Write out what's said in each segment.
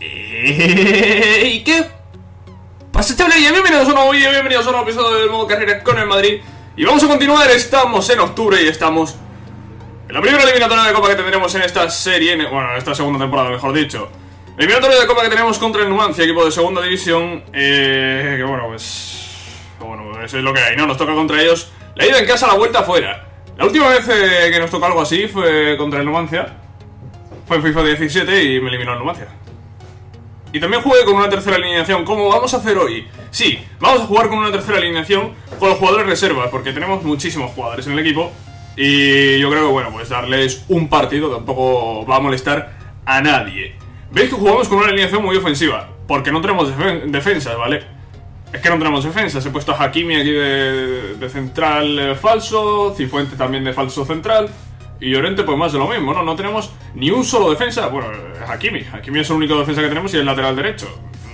¿Y qué pasa, chavales? Bienvenidos a un nuevo vídeo, bienvenidos a un nuevo episodio del modo carrera con el Madrid. Y vamos a continuar, estamos en octubre y estamos en la primera eliminatoria de Copa que tendremos en esta serie, bueno, en esta segunda temporada, mejor dicho. Eliminatoria de Copa que tenemos contra el Numancia, equipo de segunda división, que bueno, pues eso es lo que hay, ¿no? Nos toca contra ellos, la ida en casa, la vuelta afuera. La última vez que nos tocó algo así fue contra el Numancia, fue en FIFA 17 y me eliminó el Numancia. Y también jugué con una tercera alineación, como vamos a hacer hoy. Sí, vamos a jugar con una tercera alineación con los jugadores reservas, porque tenemos muchísimos jugadores en el equipo. Y yo creo que, bueno, pues darles un partido tampoco va a molestar a nadie. Veis que jugamos con una alineación muy ofensiva, porque no tenemos defensas, ¿vale? Es que no tenemos defensas. He puesto a Hakimi aquí de central falso, Cifuentes también de falso central, y Llorente pues más de lo mismo, ¿no? No tenemos ni un solo defensa. Bueno, Hakimi es el único defensa que tenemos y el lateral derecho.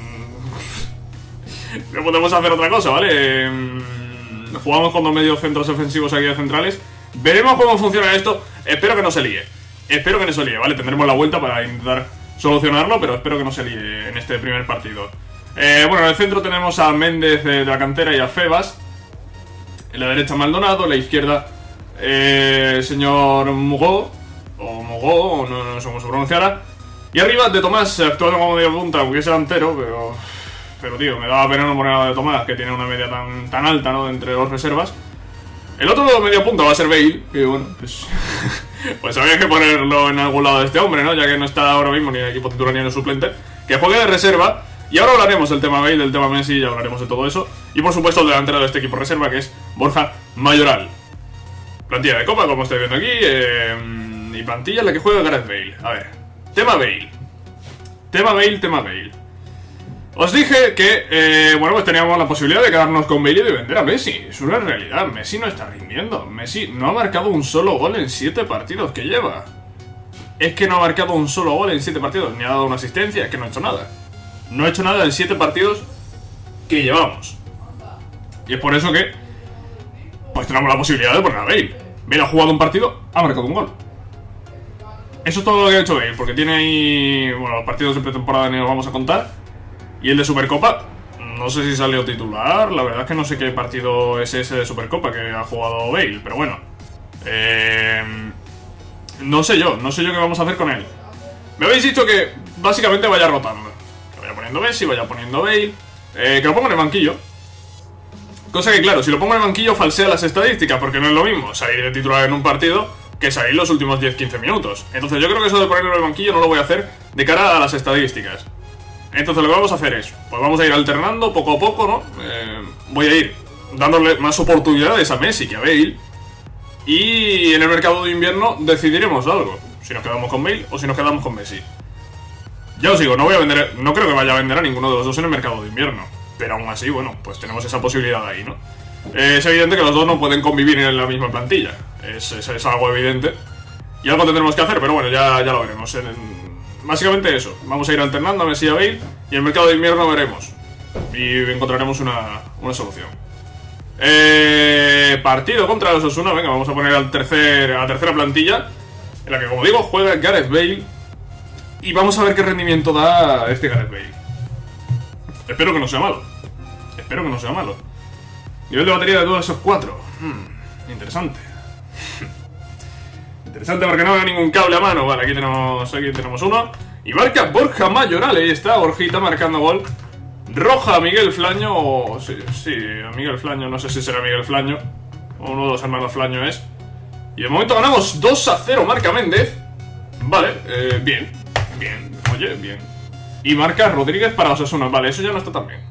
No podemos hacer otra cosa, ¿vale? Jugamos con dos medios centros ofensivos aquí de centrales. Veremos cómo funciona esto. Espero que no se líe. Espero que no se líe, ¿vale? Tendremos la vuelta para intentar solucionarlo, pero espero que no se líe en este primer partido. Bueno, en el centro tenemos a Méndez de la cantera y a Febas. En la derecha Maldonado, en la izquierda señor Mugó, o Mogó, o no sé cómo se pronunciará. Y arriba de Tomás, actuando como media punta, aunque es delantero, pero tío, me daba pena no poner a de Tomás, que tiene una media tan alta, ¿no? Entre dos reservas. El otro media punta va a ser Bale, que bueno, pues había que ponerlo en algún lado de este hombre, ¿no? Ya que no está ahora mismo ni en el equipo titular ni en el suplente. Que juegue de reserva. Y ahora hablaremos del tema Bale, del tema Messi, ya hablaremos de todo eso. Y por supuesto el delantero de este equipo reserva, que es Borja Mayoral. Plantilla de Copa, como estáis viendo aquí, y plantilla en la que juega Gareth Bale. A ver, tema Bale. Tema Bale. Os dije que, bueno, pues teníamos la posibilidad de quedarnos con Bale y de vender a Messi. Es una realidad, Messi no está rindiendo. Messi no ha marcado un solo gol en 7 partidos que lleva. Es que no ha marcado un solo gol en 7 partidos, ni ha dado una asistencia, es que no ha hecho nada. No ha hecho nada en 7 partidos que llevamos. Y es por eso que pues tenemos la posibilidad de poner a Bale. Bale ha jugado un partido, ha marcado un gol. Eso es todo lo que ha hecho Bale, porque tiene ahí, bueno, los partidos de pretemporada ni los vamos a contar. Y el de Supercopa, no sé si salió titular. La verdad es que no sé qué partido es ese de Supercopa que ha jugado Bale, pero bueno, no sé yo qué vamos a hacer con él. Me habéis dicho que básicamente vaya rotando, que vaya poniendo Messi, vaya poniendo Bale, que lo ponga en el banquillo. Cosa que, claro, si lo pongo en el banquillo falsea las estadísticas, porque no es lo mismo salir de titular en un partido que salir los últimos 10-15 minutos. Entonces yo creo que eso de ponerlo en el banquillo no lo voy a hacer de cara a las estadísticas. Entonces lo que vamos a hacer es, pues vamos a ir alternando poco a poco, ¿no? Voy a ir dándole más oportunidades a Messi que a Bale. Y en el mercado de invierno decidiremos algo, si nos quedamos con Bale o si nos quedamos con Messi. Ya os digo, no creo que vaya a vender a ninguno de los dos en el mercado de invierno. Pero aún así, bueno, pues tenemos esa posibilidad ahí, ¿no? Es evidente que los dos no pueden convivir en la misma plantilla. Es algo evidente. Y algo tendremos que hacer, pero bueno, ya lo veremos. Básicamente eso. Vamos a ir alternando a Messi y a Bale. Y en el mercado de invierno veremos. Y encontraremos una solución. Partido contra los Osasuna. Venga, vamos a poner a la tercera plantilla, en la que, como digo, juega Gareth Bale. Y vamos a ver qué rendimiento da este Gareth Bale. Espero que no sea malo. Nivel de batería de todos esos 4. Interesante. Interesante porque no veo ningún cable a mano. Vale, aquí tenemos uno. Y marca Borja Mayoral. Ahí está, Borjita marcando gol. Roja a Miguel Flaño. Sí, a Miguel Flaño. No sé si será Miguel Flaño. Uno de los hermanos Flaño es. Y de momento ganamos 2-0. Marca Méndez. Vale, bien. Oye, bien. Y marca Rodríguez para Osasuna. Vale, eso ya no está tan bien.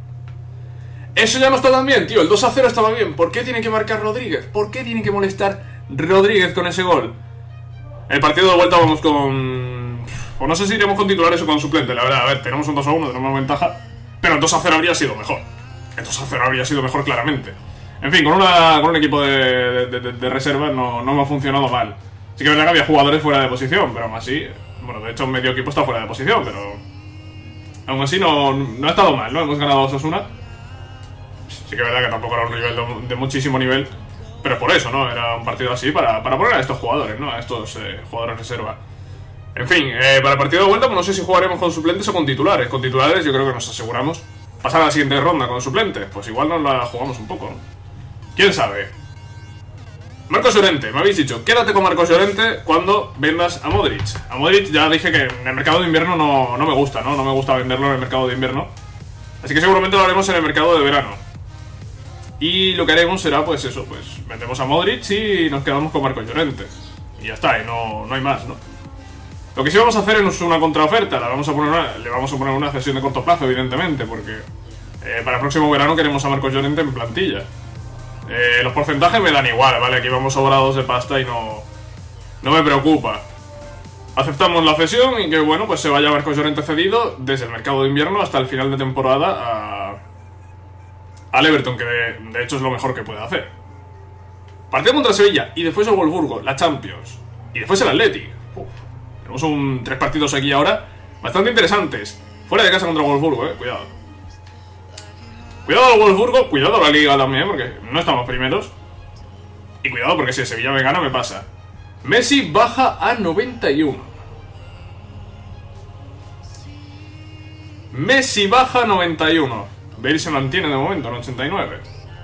Tío. El 2-0 estaba bien. ¿Por qué tiene que marcar Rodríguez? ¿Por qué tiene que molestar Rodríguez con ese gol? El partido de vuelta vamos con... O no sé si iremos con titulares o con suplente. La verdad, a ver, tenemos un 2-1, tenemos ventaja. Pero el 2-0 habría sido mejor. El 2-0 habría sido mejor claramente. En fin, con un equipo de reserva no me ha funcionado mal. Sí que es verdad que había jugadores fuera de posición, pero aún así... Bueno, de hecho medio equipo está fuera de posición, pero... Aún así no ha estado mal, ¿no? Hemos ganado a Osasuna. Sí que es verdad que tampoco era un nivel de muchísimo nivel, pero por eso, ¿no? Era un partido así para poner a estos jugadores, ¿no? A estos jugadores reserva. En fin, para el partido de vuelta, pues no sé si jugaremos con suplentes o con titulares. Con titulares yo creo que nos aseguramos pasar a la siguiente ronda. Con suplentes, pues igual nos la jugamos un poco, ¿no? ¿Quién sabe? Marcos Llorente, me habéis dicho, quédate con Marcos Llorente cuando vendas a Modric. A Modric ya dije que en el mercado de invierno no me gusta, ¿no? No me gusta venderlo en el mercado de invierno. Así que seguramente lo haremos en el mercado de verano. Y lo que haremos será, pues eso, pues vendemos a Modric y nos quedamos con Marcos Llorente. Y ya está, y no hay más, ¿no? Lo que sí vamos a hacer es una contraoferta, le vamos a poner una cesión de corto plazo, evidentemente, porque para el próximo verano queremos a Marcos Llorente en plantilla. Los porcentajes me dan igual, ¿vale? Aquí vamos sobrados de pasta y no me preocupa. Aceptamos la cesión y que, bueno, pues se vaya Marcos Llorente cedido desde el mercado de invierno hasta el final de temporada al Everton, que de hecho es lo mejor que puede hacer. Partido contra Sevilla y después el Wolfsburgo, la Champions. Y después el Athletic. Tenemos 3 partidos aquí ahora bastante interesantes. Fuera de casa contra el Wolfsburgo, cuidado. Cuidado al Wolfsburgo, cuidado a la Liga también, porque no estamos primeros. Y cuidado porque si el Sevilla me gana me pasa. Messi baja a 91. Messi baja a 91. Bale se mantiene de momento en 89.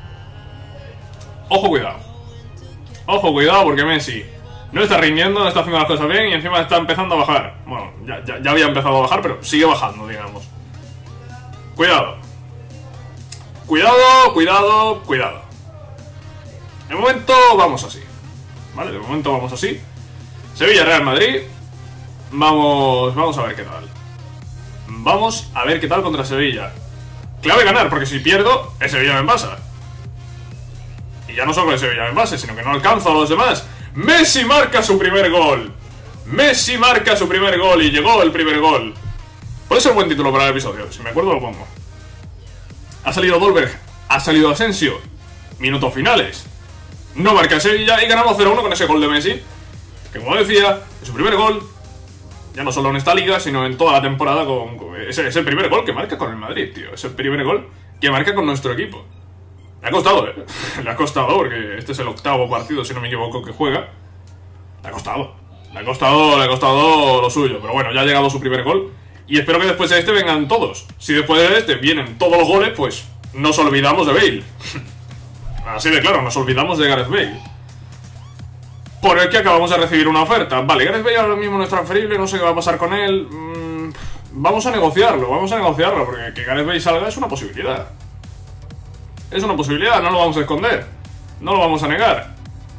Ojo cuidado. Ojo cuidado porque Messi no está rindiendo, no está haciendo las cosas bien y encima está empezando a bajar. Bueno, ya había empezado a bajar, pero sigue bajando, digamos. Cuidado. Cuidado, cuidado, cuidado. De momento vamos así. Vale, de momento vamos así. Sevilla, Real Madrid. Vamos a ver qué tal. Vamos a ver qué tal contra Sevilla. Clave ganar, porque si pierdo, el Sevilla me envasa. Y ya no solo el Sevilla me envase, sino que no alcanzo a los demás. Messi marca su primer gol. Messi marca su primer gol y llegó el primer gol. Puede ser un buen título para el episodio, si me acuerdo lo pongo. Ha salido Dolberg, ha salido Asensio. Minutos finales. No marca Sevilla y ganamos 0-1 con ese gol de Messi. Que como decía, es su primer gol. Ya no solo en esta liga, sino en toda la temporada. Es el primer gol que marca con el Madrid, tío. Es el primer gol que marca con nuestro equipo. Le ha costado, Le ha costado, porque este es el 8º partido, si no me equivoco, que juega. Le ha costado. Le ha costado lo suyo. Pero bueno, ya ha llegado su primer gol. Y espero que después de este vengan todos. Si después de este vienen todos los goles, pues nos olvidamos de Bale. Así de claro, nos olvidamos de Gareth Bale. Por el que acabamos de recibir una oferta. Vale, Gareth Bale ahora mismo no es transferible, no sé qué va a pasar con él. Vamos a negociarlo, porque que Gareth Bale salga es una posibilidad. Es una posibilidad, no lo vamos a esconder. No lo vamos a negar.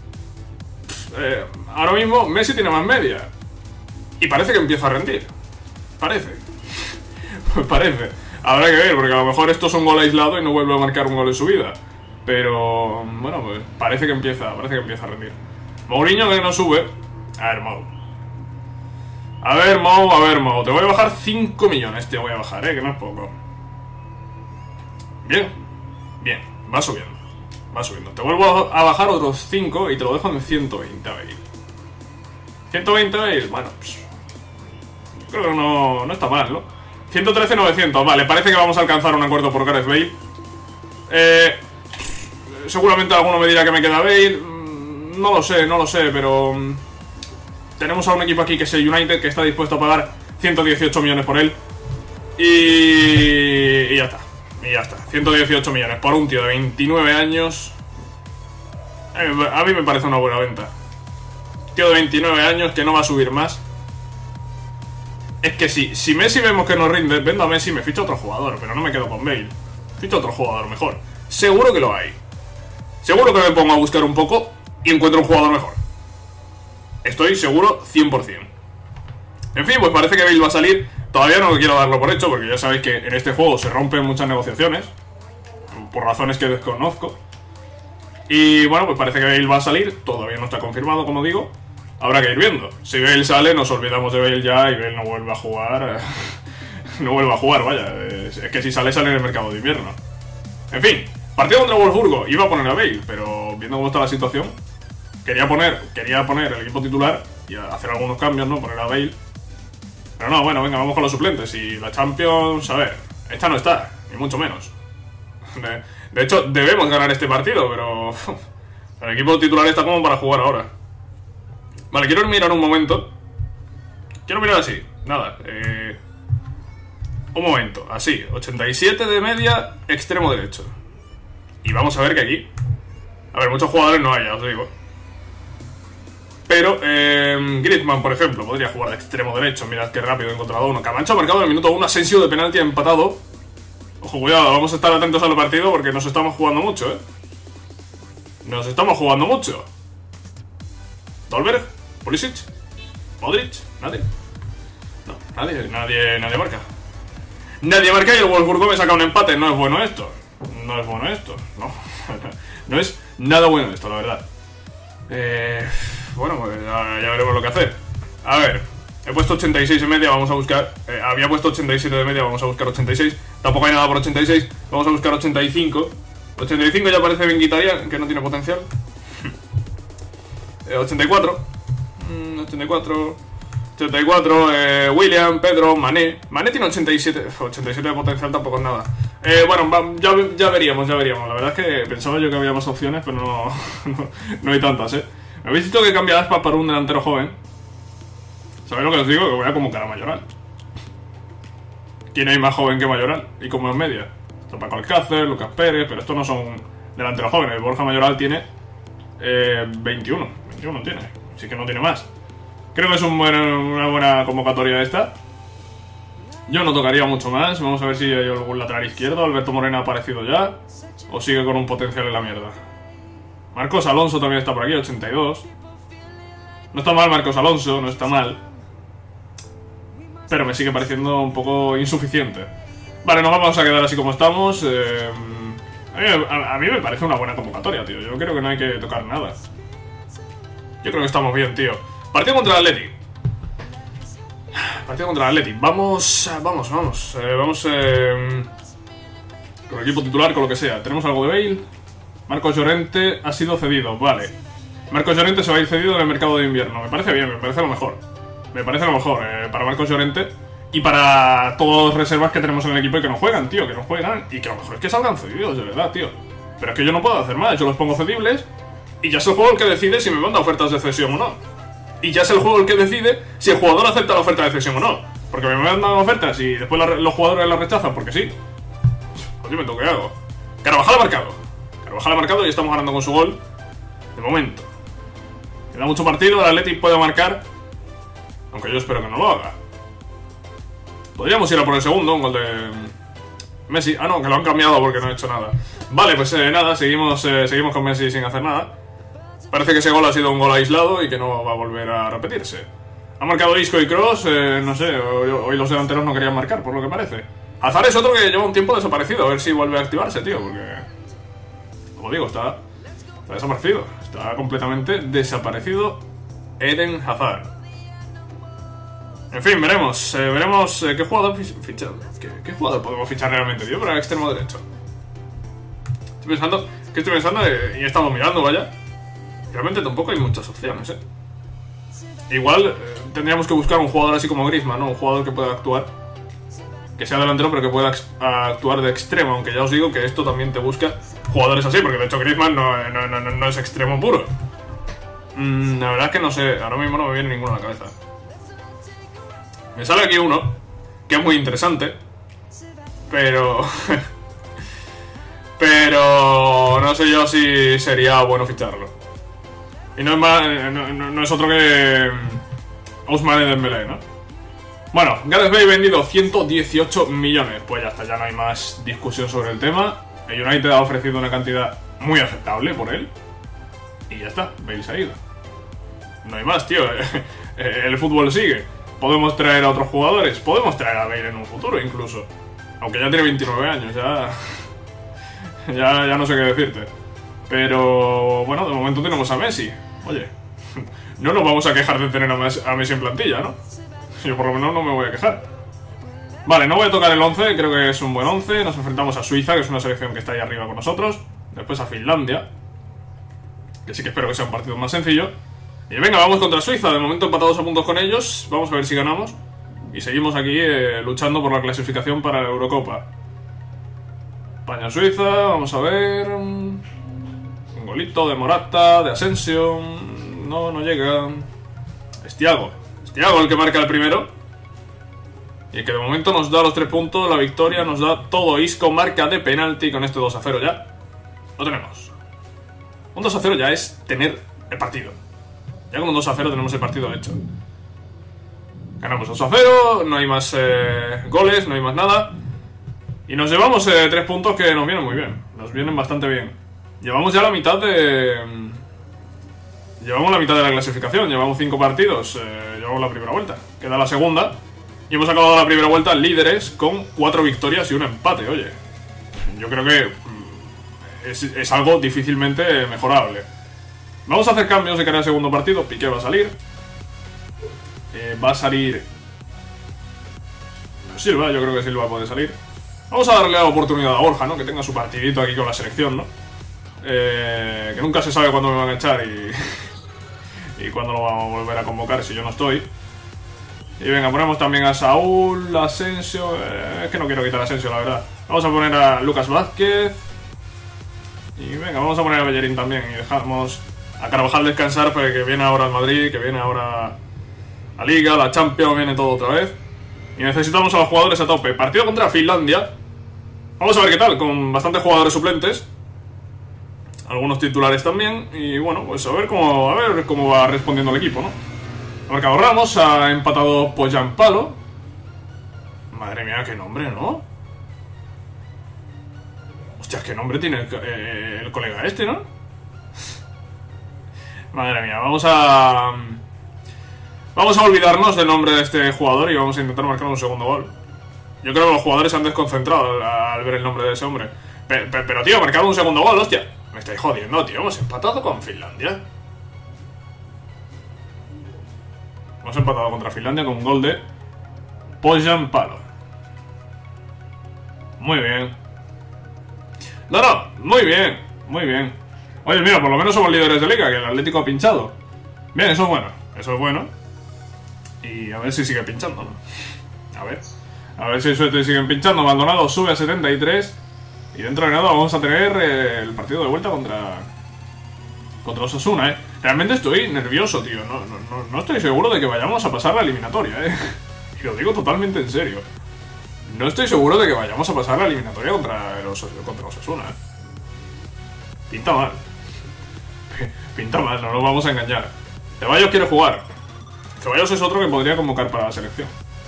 Ahora mismo Messi tiene más media. Y parece que empieza a rendir. Parece. Parece. Habrá que ver, porque a lo mejor esto es un gol aislado y no vuelve a marcar un gol en su vida. Pero, bueno, pues parece que empieza a rendir. Mourinho que no sube. A ver, Mou. Te voy a bajar 5 millones, te voy a bajar, que no es poco. Bien, va subiendo. Te vuelvo a bajar otros 5 y te lo dejo en 120 a Bale. 120 Bale, bueno, pues, creo que no está mal, ¿no? 113.900, vale, parece que vamos a alcanzar un acuerdo por Gareth Bale. Seguramente alguno me dirá que me queda Bale. No lo sé, pero tenemos a un equipo aquí que es el United, que está dispuesto a pagar 118 millones por él. Y ya está. 118 millones por un tío de 29 años. A mí me parece una buena venta. Tío de 29 años que no va a subir más. Es que si Messi vemos que no rinde, vendo a Messi y me ficho a otro jugador, pero no me quedo con Bale. Ficho a otro jugador mejor. Seguro que lo hay. Seguro que me pongo a buscar un poco y encuentro un jugador mejor. Estoy seguro 100%. En fin, pues parece que Bale va a salir. Todavía no quiero darlo por hecho, porque ya sabéis que en este juego se rompen muchas negociaciones, por razones que desconozco. Y bueno, pues parece que Bale va a salir. Todavía no está confirmado, como digo. Habrá que ir viendo. Si Bale sale, nos olvidamos de Bale ya y Bale no vuelve a jugar. No vuelve a jugar, vaya. Es que si sale en el mercado de invierno. En fin, partido contra Wolfsburgo. Iba a poner a Bale, pero viendo cómo está la situación, quería poner el equipo titular y hacer algunos cambios, ¿no? Poner a Bale. Pero no, bueno, venga, vamos con los suplentes. Y la Champions, a ver, esta no está, ni mucho menos. De hecho, debemos ganar este partido, pero el equipo titular está como para jugar ahora. Vale, quiero mirar un momento Quiero mirar así. Nada. Un momento. Así. 87 de media, extremo derecho. Y vamos a ver que aquí... A ver, muchos jugadores no hay, ya os digo. Pero, Griezmann, por ejemplo, podría jugar de extremo derecho. Mirad qué rápido he encontrado uno. Camacho ha marcado en el minuto 1. Asensio de penalti ha empatado. Ojo, cuidado, vamos a estar atentos al partido porque nos estamos jugando mucho, Nos estamos jugando mucho. Dolberg, Pulisic, Modric, nadie. No, nadie marca. Nadie marca y el Wolfsburgo me saca un empate. No es bueno esto. No es bueno esto. No. No es nada bueno esto, la verdad. Bueno, pues ya veremos lo que hacer. A ver, he puesto 86 de media, vamos a buscar... había puesto 87 de media, vamos a buscar 86. Tampoco hay nada por 86, vamos a buscar 85. 85 ya parece Benguitaria, que no tiene potencial. 84. 84, William, Pedro, Mané. Mané tiene 87. 87 de potencial tampoco es nada. Bueno, ya veríamos. La verdad es que pensaba yo que había más opciones, pero no hay tantas, Me habéis dicho que cambia Aspas para un delantero joven. ¿Sabéis lo que os digo? Que voy a convocar a Mayoral. ¿Quién hay más joven que Mayoral? Y como en media. Está Paco Alcácer, Lucas Pérez, pero estos no son delanteros jóvenes. Borja Mayoral tiene 21. 21 tiene. Así que no tiene más. Creo que es una buena convocatoria esta. Yo no tocaría mucho más. Vamos a ver si hay algún lateral izquierdo. Alberto Moreno ha aparecido ya. O sigue con un potencial en la mierda. Marcos Alonso también está por aquí, 82. No está mal Marcos Alonso, no está mal. Pero me sigue pareciendo un poco insuficiente. Vale, nos vamos a quedar así como estamos. A mí me parece una buena convocatoria, tío. Yo creo que no hay que tocar nada. Yo creo que estamos bien, tío. Partido contra el Atleti. Vamos con el equipo titular, con lo que sea. Tenemos algo de Bale. Marcos Llorente ha sido cedido, vale. Marcos Llorente se va a ir cedido en el mercado de invierno. Me parece bien, me parece lo mejor. Para Marcos Llorente y para todas las reservas que tenemos en el equipo y que no juegan, tío. Que no juegan y que lo mejor es que salgan cedidos, de verdad, tío. Pero es que yo no puedo hacer más. Yo los pongo cedibles y ya es el juego el que decide si me manda ofertas de cesión o no. Y ya es el juego el que decide si el jugador acepta la oferta de cesión o no. Porque me mandan ofertas y después los jugadores la rechazan porque sí. Pues yo me toco, ¿qué hago? Carvajal ha marcado y estamos ganando con su gol. De momento. Queda mucho partido, el Atleti puede marcar. Aunque yo espero que no lo haga. Podríamos ir a por el segundo, un gol de Messi. Ah, no, que lo han cambiado porque no he hecho nada. Vale, pues nada, seguimos con Messi sin hacer nada. Parece que ese gol ha sido un gol aislado y que no va a volver a repetirse. Ha marcado Isco y Kroos, no sé, hoy los delanteros no querían marcar, por lo que parece. Hazard es otro que lleva un tiempo desaparecido, a ver si vuelve a activarse, tío, porque... Como digo, está desaparecido, está completamente desaparecido Eden Hazard. En fin, veremos qué jugador fichar. ¿Qué jugador podemos fichar realmente, tío, para el extremo derecho? Estoy pensando y he estado mirando, vaya. Realmente tampoco hay muchas opciones, Igual tendríamos que buscar un jugador así como Griezmann, ¿no? Un jugador que pueda actuar, que sea delantero pero que pueda actuar de extremo. Aunque ya os digo que esto también te busca jugadores así, porque de hecho Griezmann no es extremo puro. La verdad es que no sé, ahora mismo no me viene ninguno a la cabeza. Me sale aquí uno, que es muy interesante, pero... pero no sé yo si sería bueno ficharlo. Y no es más, no es otro que Ousmane Dembélé, ¿no? Bueno, Gareth Bale vendido 118 millones. Pues ya está, ya no hay más discusión sobre el tema. El United ha ofrecido una cantidad muy aceptable por él. Y ya está, Bale se ha ido. No hay más, tío. El fútbol sigue. Podemos traer a otros jugadores. Podemos traer a Bale en un futuro incluso. Aunque ya tiene 29 años, ya no sé qué decirte. Pero bueno, de momento tenemos a Messi. Oye, no nos vamos a quejar de tener a Messi en plantilla, ¿no? Yo por lo menos no me voy a quejar. Vale, no voy a tocar el 11, creo que es un buen 11. Nos enfrentamos a Suiza, que es una selección que está ahí arriba con nosotros. Después a Finlandia, que sí que espero que sea un partido más sencillo. Y venga, vamos contra Suiza, de momento empatados a puntos con ellos. Vamos a ver si ganamos. Y seguimos aquí luchando por la clasificación para la Eurocopa. España-Suiza, vamos a ver... Un golito de Morata, de Asensio... No llega... Es Thiago el que marca el primero. Y el que de momento nos da los 3 puntos, la victoria, nos da todo. Isco marca de penalti con este 2-0 ya. Lo tenemos. Un 2-0 ya es tener el partido. Ya con un 2-0 tenemos el partido hecho. Ganamos 2-0, no hay más goles, no hay más nada. Y nos llevamos 3 puntos que nos vienen muy bien. Nos vienen bastante bien. Llevamos ya la mitad de... Llevamos la mitad de la clasificación. Llevamos 5 partidos. Llevamos la primera vuelta. Queda la segunda. Y hemos acabado la primera vuelta líderes con 4 victorias y un empate. Oye, yo creo que es algo difícilmente mejorable. Vamos a hacer cambios de cara al segundo partido. Piqué va a salir. Va a salir Silva, yo creo que Silva puede salir. Vamos a darle la oportunidad a Borja, ¿no? Que tenga su partidito aquí con la selección, ¿no? Que nunca se sabe cuándo me van a echar y cuándo lo vamos a volver a convocar si yo no estoy. Y venga, ponemos también a Saúl, Asensio. Es que no quiero quitar a Asensio, la verdad. Vamos a poner a Lucas Vázquez. Y venga, vamos a poner a Bellerín también. Y dejamos a Carvajal descansar porque viene ahora al Madrid, que viene ahora la Liga, la Champions, viene todo otra vez. Y necesitamos a los jugadores a tope. Partido contra Finlandia. Vamos a ver qué tal, con bastantes jugadores suplentes. Algunos titulares también. Y bueno, pues a ver cómo va respondiendo el equipo, ¿no? Ha marcado Ramos, ha empatado Poyampalo. Madre mía, qué nombre, ¿no? Hostia, qué nombre tiene el colega este, ¿no? Madre mía, vamos a olvidarnos del nombre de este jugador y vamos a intentar marcar un segundo gol. Yo creo que los jugadores se han desconcentrado al ver el nombre de ese hombre. Pero tío, marcado un segundo gol, hostia. Me estáis jodiendo, tío. Hemos empatado con Finlandia. Hemos empatado contra Finlandia con un gol de Poyampalo. Muy bien. No, muy bien. Muy bien. Oye, mira, por lo menos somos líderes de liga, que el Atlético ha pinchado. Bien, eso es bueno. Eso es bueno. Y a ver si sigue pinchando, ¿no? A ver si suerte siguen pinchando. Maldonado sube a 73. Y dentro de nada vamos a tener el partido de vuelta contra Osasuna, ¿eh? Realmente estoy nervioso, tío. No estoy seguro de que vayamos a pasar la eliminatoria, ¿eh? Y lo digo totalmente en serio. No estoy seguro de que vayamos a pasar la eliminatoria contra Osasuna, ¿eh? Pinta mal. Pinta mal, no nos vamos a engañar. Ceballos quiere jugar. Ceballos es otro que podría convocar para la selección.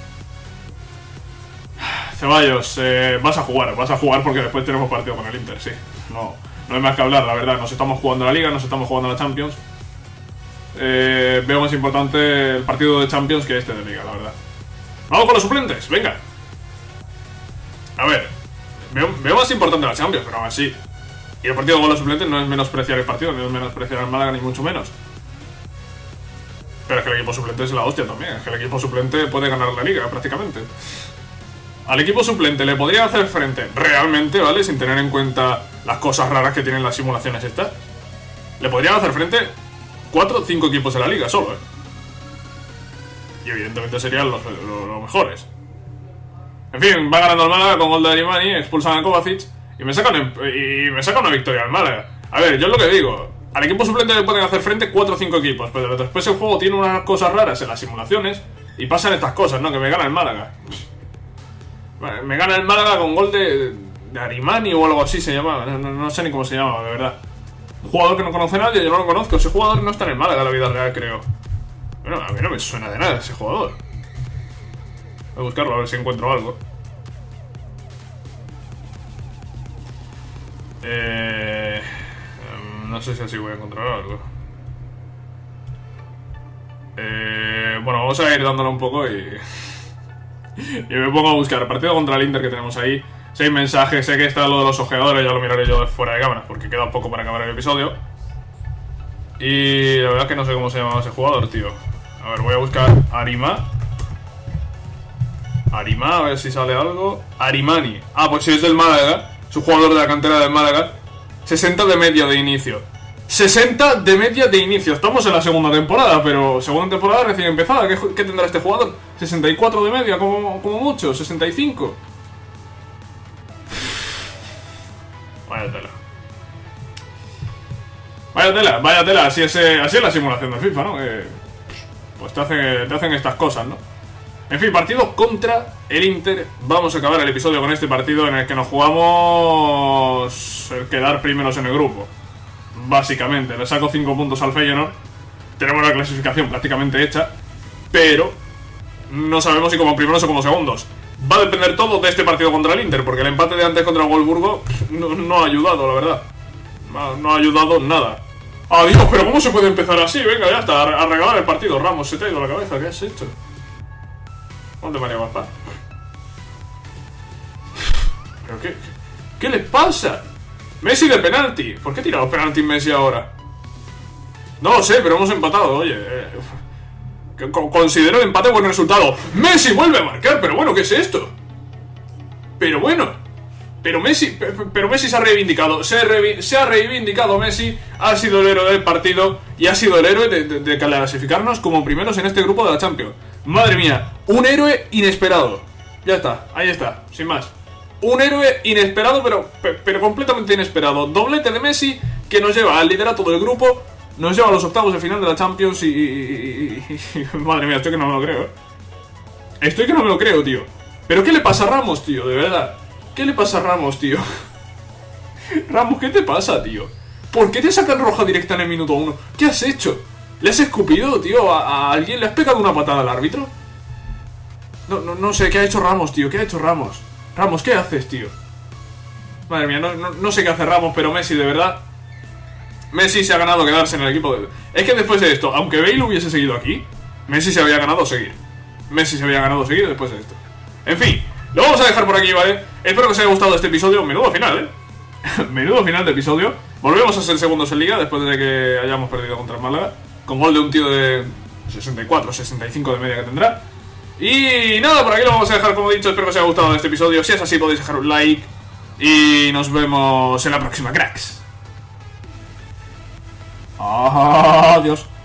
Ceballos, vas a jugar porque después tenemos partido con el Inter, sí. No hay más que hablar, la verdad. Nos estamos jugando la Liga, nos estamos jugando la Champions. Veo más importante el partido de Champions que este de Liga, la verdad. Vamos con los suplentes, venga. A ver, veo más importante la Champions, pero aún así. Y el partido con los suplentes no es menospreciar el partido, no es menospreciar al Málaga, ni mucho menos. Pero es que el equipo suplente es la hostia también. Es que el equipo suplente puede ganar la Liga, prácticamente. Al equipo suplente le podría hacer frente realmente, ¿vale? Sin tener en cuenta las cosas raras que tienen las simulaciones estas. Le podrían hacer frente 4 o 5 equipos en la Liga solo, ¿eh? Y evidentemente serían los mejores. En fin, va ganando el Málaga con gol de Arimani, expulsan a Kovacic y me saca una victoria al Málaga. A ver, yo es lo que digo. Al equipo suplente le pueden hacer frente 4 o 5 equipos, pero después el juego tiene unas cosas raras en las simulaciones y pasan estas cosas, ¿no? Que me gana el Málaga. Me gana el Málaga con gol de Arimani o algo así se llamaba. No sé ni cómo se llamaba, de verdad. Un jugador que no conoce nadie, yo no lo conozco. Ese jugador no está en el Málaga en la vida real, creo. Bueno, a mí no me suena de nada ese jugador. Voy a buscarlo a ver si encuentro algo. No sé si así voy a encontrar algo. Bueno, vamos a ir dándole un poco y me pongo a buscar. Partido contra el Inter que tenemos ahí. 6 mensajes, sé que está lo de los ojeadores, ya lo miraré yo fuera de cámara porque queda poco para acabar el episodio. Y la verdad es que no sé cómo se llamaba ese jugador, tío. A ver, voy a buscar Arima, a ver si sale algo. Arimani. Ah, pues si es del Málaga, es un jugador de la cantera del Málaga. 60 de media de inicio. 60 de media de inicio. Estamos en la segunda temporada, pero segunda temporada recién empezada. ¿Qué tendrá este jugador? 64 de media, como mucho. 65. Vaya tela. Vaya tela. Así es la simulación del FIFA, ¿no? pues te hacen estas cosas, ¿no? En fin, partido contra el Inter. Vamos a acabar el episodio con este partido en el que nos jugamos el quedar primeros en el grupo. Básicamente, le saco 5 puntos al Feyenoord. Tenemos la clasificación prácticamente hecha, pero no sabemos si como primeros o como segundos. Va a depender todo de este partido contra el Inter, porque el empate de antes contra el Wolfsburgo no ha ayudado, la verdad. No ha ayudado nada. Adiós, pero ¿cómo se puede empezar así? Venga, ya está, a regalar el partido. Ramos, se te ha ido la cabeza, ¿qué has hecho? ¿Dónde María Gaspar? ¿Pero qué le pasa? Messi de penalti. ¿Por qué tira los penaltis Messi ahora? No lo sé, pero hemos empatado, oye. Considero el empate buen resultado. Messi vuelve a marcar, pero bueno, ¿qué es esto? Pero bueno. Pero Messi se ha reivindicado. Se ha reivindicado Messi. Ha sido el héroe del partido. Y ha sido el héroe de clasificarnos como primeros en este grupo de la Champions. Madre mía, un héroe inesperado. Ya está, ahí está, sin más. Un héroe inesperado, pero completamente inesperado. Doblete de Messi que nos lleva al liderato del grupo. Nos lleva a los octavos de final de la Champions y madre mía, estoy que no me lo creo, Estoy que no me lo creo, tío. ¿Pero qué le pasa a Ramos, tío? De verdad. ¿Qué le pasa a Ramos, tío? Ramos, ¿qué te pasa, tío? ¿Por qué te sacan roja directa en el minuto 1? ¿Qué has hecho? ¿Le has escupido, tío? ¿A alguien le has pegado una patada al árbitro? No sé, ¿qué ha hecho Ramos, tío? ¿Qué ha hecho Ramos? Ramos, ¿qué haces, tío? Madre mía, no sé qué hace Ramos, pero Messi, de verdad. Messi se ha ganado quedarse en el equipo de... Es que después de esto, aunque Bale hubiese seguido aquí, Messi se había ganado seguir. Messi se había ganado seguir después de esto. En fin, lo vamos a dejar por aquí, ¿vale? Espero que os haya gustado este episodio. Menudo final, Menudo final de episodio. Volvemos a ser segundos en Liga después de que hayamos perdido contra el Málaga, con gol de un tío de 64, 65 de media que tendrá. Y nada, por aquí lo vamos a dejar, como he dicho. Espero que os haya gustado este episodio. Si es así, podéis dejar un like. Y nos vemos en la próxima, cracks. Adiós.